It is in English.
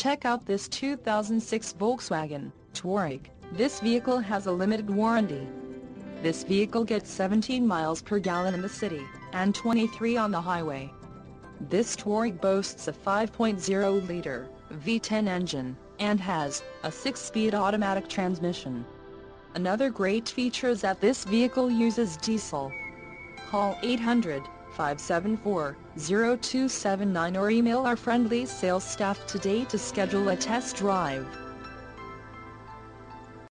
Check out this 2006 Volkswagen Touareg. This vehicle has a limited warranty. This vehicle gets 17 miles per gallon in the city, and 23 on the highway. This Touareg boasts a 5.0-liter V10 engine, and has a 6-speed automatic transmission. Another great feature is that this vehicle uses diesel. Call 800-574-0279 or email our friendly sales staff today to schedule a test drive.